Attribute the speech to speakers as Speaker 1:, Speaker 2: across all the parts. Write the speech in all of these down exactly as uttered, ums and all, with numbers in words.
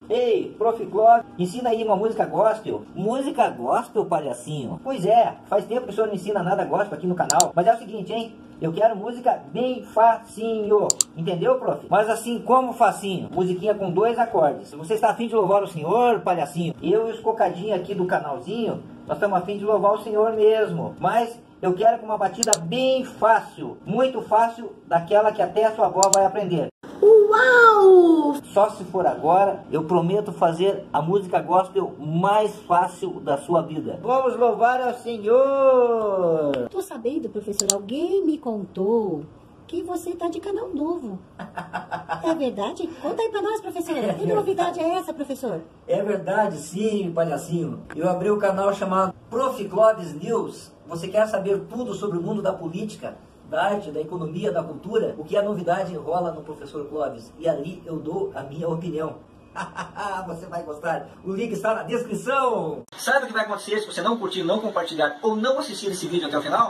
Speaker 1: Ei, prof Clóvis, ensina aí uma música gospel. Música gospel, palhacinho? Pois é, faz tempo que o senhor não ensina nada gospel aqui no canal. Mas é o seguinte, hein? Eu quero música bem facinho. Entendeu, prof? Mas assim, como facinho? Musiquinha com dois acordes. Se você está afim de louvar o senhor, palhacinho, eu e os cocadinhos aqui do canalzinho, nós estamos afim de louvar o senhor mesmo. Mas eu quero com uma batida bem fácil. Muito fácil, daquela que até a sua avó vai aprender.
Speaker 2: Uau!
Speaker 1: Só se for agora, eu prometo fazer a música gospel mais fácil da sua vida. Vamos louvar ao Senhor!
Speaker 2: Tô sabendo, professor, alguém me contou que você tá de canal novo. É verdade? Conta aí pra nós, professor.
Speaker 1: É
Speaker 2: que novidade é essa, professor?
Speaker 1: É verdade, sim, palhacinho. Eu abri um canal chamado prof Clóvis News. Você quer saber tudo sobre o mundo da política, da arte, da economia, da cultura? O que a novidade rola no professor Clóvis? E ali eu dou a minha opinião. Você vai gostar. O link está na descrição. Sabe o que vai acontecer se você não curtir, não compartilhar ou não assistir esse vídeo até o final?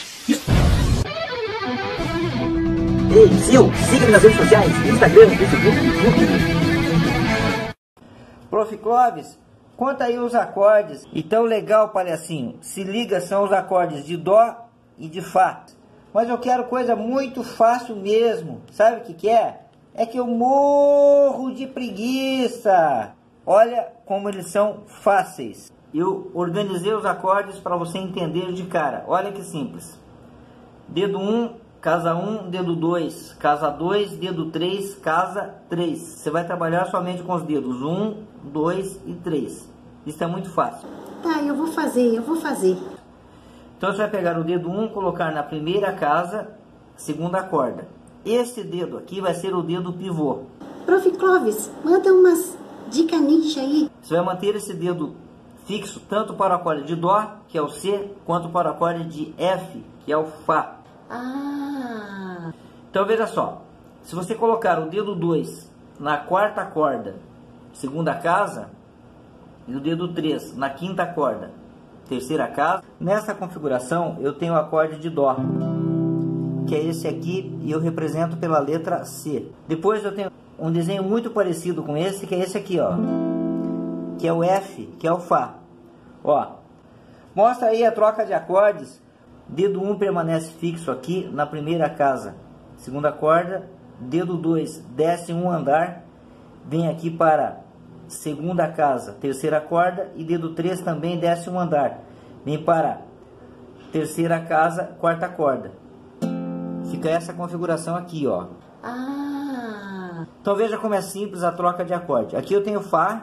Speaker 1: Ei, Sil, siga-me nas redes sociais, Instagram, Facebook, YouTube. prof Clóvis, conta aí os acordes. Então legal, palhacinho. Se liga, são os acordes de Dó e de Fá. Mas eu quero coisa muito fácil mesmo. Sabe o que que é? É que eu morro de preguiça. Olha como eles são fáceis. Eu organizei os acordes para você entender de cara. Olha que simples. Dedo um, casa um, dedo dois, casa dois, dedo três, casa três. Você vai trabalhar somente com os dedos um, dois e três. Isso é muito fácil.
Speaker 2: Tá, eu vou fazer, eu vou fazer.
Speaker 1: Então você vai pegar o dedo um, colocar na primeira casa, segunda corda. Esse dedo aqui vai ser o dedo pivô.
Speaker 2: prof Clóvis, manda umas dicas ninja aí.
Speaker 1: Você vai manter esse dedo fixo tanto para o acorde de Dó, que é o C, quanto para o acorde de F, que é o Fá.
Speaker 2: Ah!
Speaker 1: Então veja só, se você colocar o dedo dois na quarta corda, segunda casa, e o dedo três na quinta corda, terceira casa, nessa configuração eu tenho o acorde de Dó, que é esse aqui, e eu represento pela letra C. Depois eu tenho um desenho muito parecido com esse, que é esse aqui, ó, que é o F, que é o Fá. Ó, mostra aí a troca de acordes. Dedo um permanece fixo aqui na primeira casa, segunda corda. Dedo dois desce um andar, vem aqui para segunda casa, terceira corda, e dedo três também desce um andar, vem para terceira casa, quarta corda. Fica essa configuração aqui, ó.
Speaker 2: Ah!
Speaker 1: Então veja como é simples a troca de acorde. Aqui eu tenho Fá.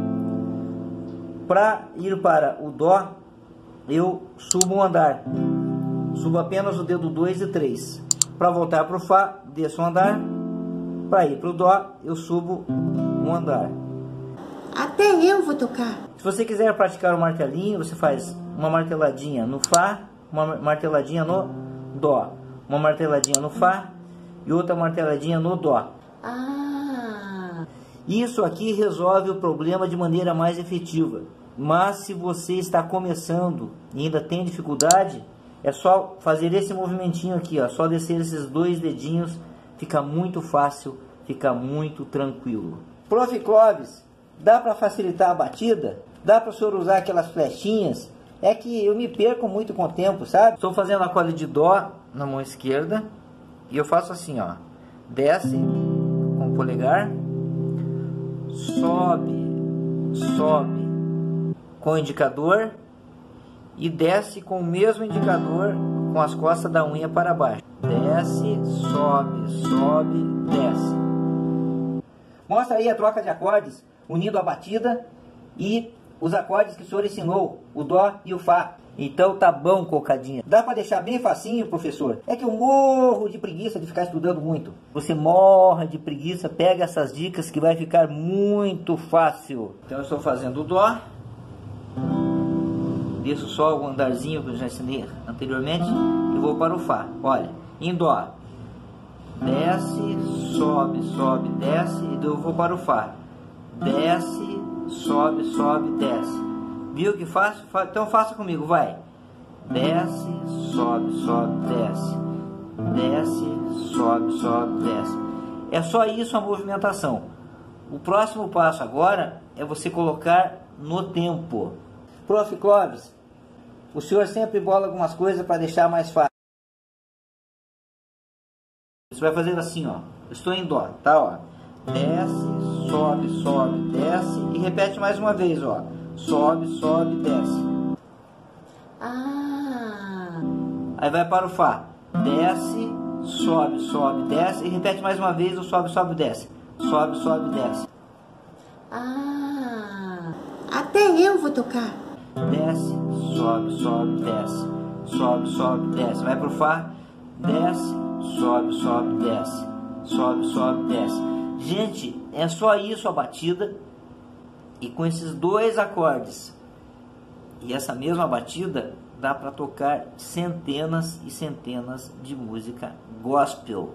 Speaker 1: Para ir para o Dó, eu subo um andar. Subo apenas o dedo dois e três. Para voltar para o Fá, desço um andar. Para ir para o Dó, eu subo um andar.
Speaker 2: Até eu vou tocar.
Speaker 1: Se você quiser praticar o martelinho, você faz uma marteladinha no Fá, uma marteladinha no Dó, uma marteladinha no Fá e outra marteladinha no Dó.
Speaker 2: Ah!
Speaker 1: Isso aqui resolve o problema de maneira mais efetiva. Mas se você está começando e ainda tem dificuldade, é só fazer esse movimentinho aqui, ó, só descer esses dois dedinhos, fica muito fácil, fica muito tranquilo. prof Clóvis, dá para facilitar a batida? Dá para o senhor usar aquelas flechinhas? É que eu me perco muito com o tempo, sabe? Estou fazendo a corda de Dó na mão esquerda e eu faço assim, ó, desce com o polegar, sobe, sobe com o indicador e desce com o mesmo indicador com as costas da unha para baixo. Desce, sobe, sobe, desce. Mostra aí a troca de acordes, unindo a batida e os acordes que o senhor ensinou, o Dó e o Fá. Então tá bom, cocadinha. Dá para deixar bem facinho, professor? É que eu morro de preguiça de ficar estudando muito. Você morre de preguiça, pega essas dicas que vai ficar muito fácil. Então eu estou fazendo o Dó. Desço só o andarzinho que eu já ensinei anteriormente e vou para o Fá. Olha, em Dó, desce, sobe, sobe, desce, e eu vou para o Fá. Desce, sobe, sobe, desce. Viu que fácil? Então faça comigo, vai. Desce, sobe, sobe, desce. Desce, sobe, sobe, desce. É só isso a movimentação. O próximo passo agora é você colocar no tempo. Prof. Clóvis, o senhor sempre bola algumas coisas para deixar mais fácil. Você vai fazendo assim, ó. Eu estou em dó, tá, ó. Desce, sobe, sobe, desce e repete mais uma vez, ó. Sobe, sobe, desce.
Speaker 2: Ah.
Speaker 1: Aí vai para o Fá. Desce, sobe, sobe, desce e repete mais uma vez o sobe, sobe, desce. Sobe, sobe, desce.
Speaker 2: Ah. Até eu vou tocar.
Speaker 1: Desce, sobe, sobe, desce. Sobe, sobe, desce. Vai pro Fá. Desce, sobe, sobe, desce. Sobe, sobe, desce. Gente, é só isso a batida. E com esses dois acordes e essa mesma batida, dá para tocar centenas e centenas de música gospel.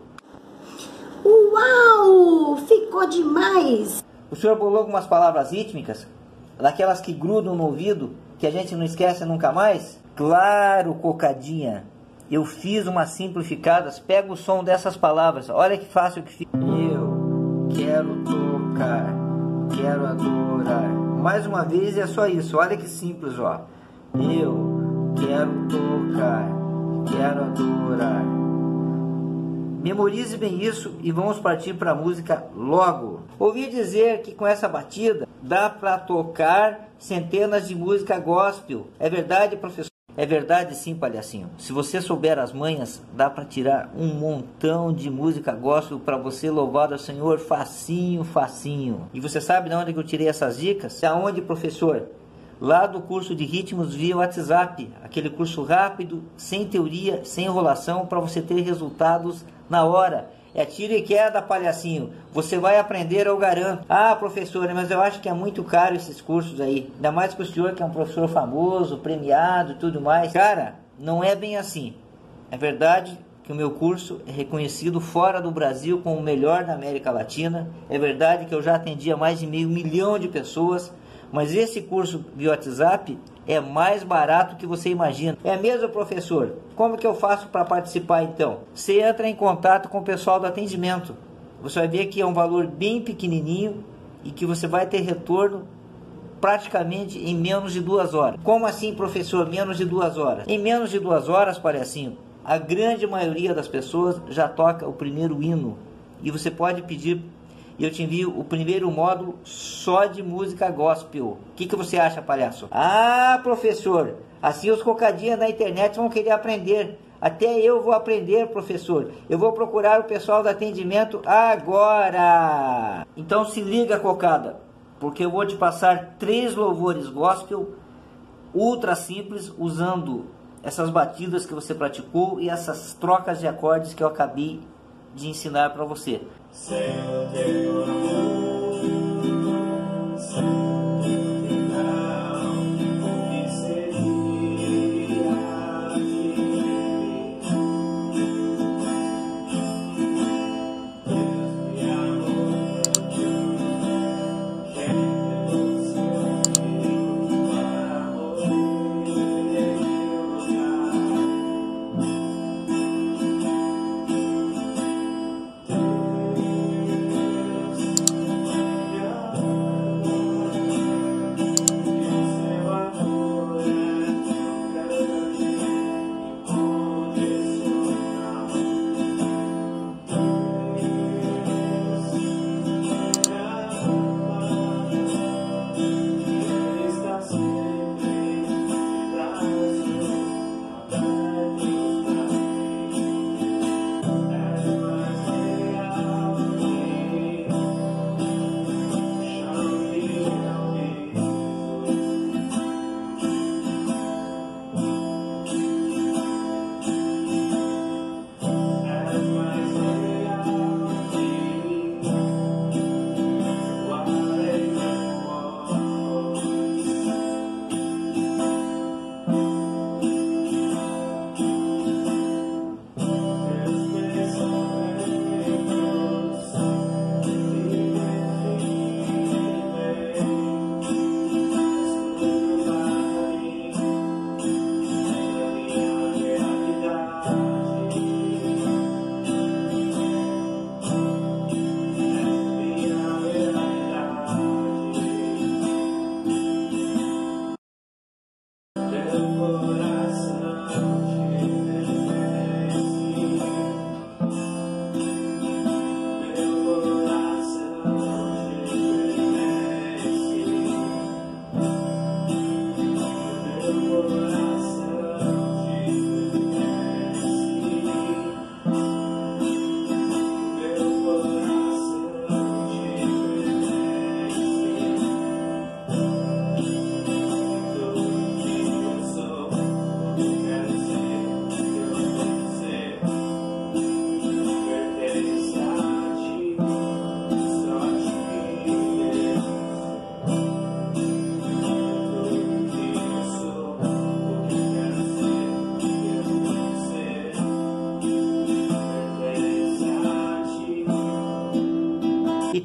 Speaker 2: Uau! Ficou demais!
Speaker 1: O senhor bolou algumas palavras rítmicas, daquelas que grudam no ouvido, que a gente não esquece nunca mais? Claro, cocadinha! Eu fiz umas simplificadas, pega o som dessas palavras, olha que fácil que fica. Eu quero tocar, quero adorar. Mais uma vez é só isso, olha que simples, ó. Eu quero tocar, quero adorar. Memorize bem isso e vamos partir para a música logo. Ouvi dizer que com essa batida dá para tocar centenas de música gospel. É verdade, professor? É verdade sim, palhacinho. Se você souber as manhas, dá para tirar um montão de música gospel para você louvar ao Senhor facinho, facinho. E você sabe de onde que eu tirei essas dicas? Da onde, professor? Lá do curso de ritmos via WhatsApp. Aquele curso rápido, sem teoria, sem enrolação, para você ter resultados na hora. É tiro e queda, palhacinho. Você vai aprender, eu garanto. Ah, professor, mas eu acho que é muito caro esses cursos aí. Ainda mais que o senhor que é um professor famoso, premiado e tudo mais. Cara, não é bem assim. É verdade que o meu curso é reconhecido fora do Brasil como o melhor da América Latina. É verdade que eu já atendi a mais de meio milhão de pessoas. Mas esse curso via WhatsApp é mais barato que você imagina. É mesmo, professor? Como que eu faço para participar então? Você entra em contato com o pessoal do atendimento. Você vai ver que é um valor bem pequenininho e que você vai ter retorno praticamente em menos de duas horas. Como assim, professor? Menos de duas horas? Em menos de duas horas, palhacinho, a grande maioria das pessoas já toca o primeiro hino. E você pode pedir... E eu te envio o primeiro módulo só de música gospel. O que, que você acha, palhaço? Ah, professor, assim os cocadinhas na internet vão querer aprender. Até eu vou aprender, professor. Eu vou procurar o pessoal do atendimento agora. Então se liga, cocada, porque eu vou te passar três louvores gospel ultra simples, usando essas batidas que você praticou e essas trocas de acordes que eu acabei de ensinar para você. Sem o teu amor, sem o teu final, o que seria de mim? Deus me amou, quem você viu para morrer em meu lugar?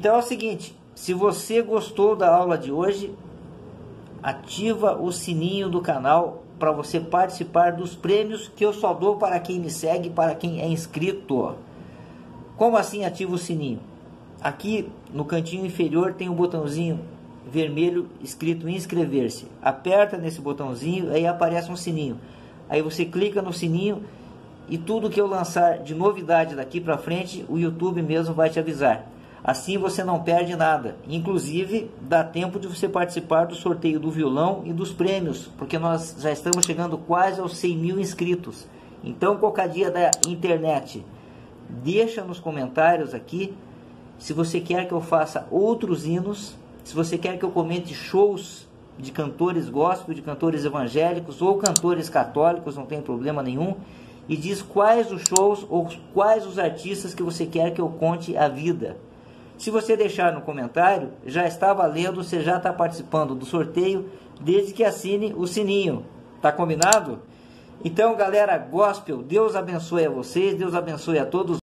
Speaker 1: Então é o seguinte, se você gostou da aula de hoje, ativa o sininho do canal para você participar dos prêmios que eu só dou para quem me segue, para quem é inscrito. Como assim ativa o sininho? Aqui no cantinho inferior tem um botãozinho vermelho escrito inscrever-se. Aperta nesse botãozinho, aí aparece um sininho. Aí você clica no sininho e tudo que eu lançar de novidade daqui para frente, o YouTube mesmo vai te avisar. Assim você não perde nada. Inclusive, dá tempo de você participar do sorteio do violão e dos prêmios, porque nós já estamos chegando quase aos cem mil inscritos. Então, qualquer dia da internet, deixa nos comentários aqui se você quer que eu faça outros hinos, se você quer que eu comente shows de cantores gospel, de cantores evangélicos ou cantores católicos, não tem problema nenhum. E diz quais os shows ou quais os artistas que você quer que eu conte a vida. Se você deixar no comentário, já está valendo, você já está participando do sorteio, desde que assine o sininho. Tá combinado? Então, galera gospel, Deus abençoe a vocês, Deus abençoe a todos.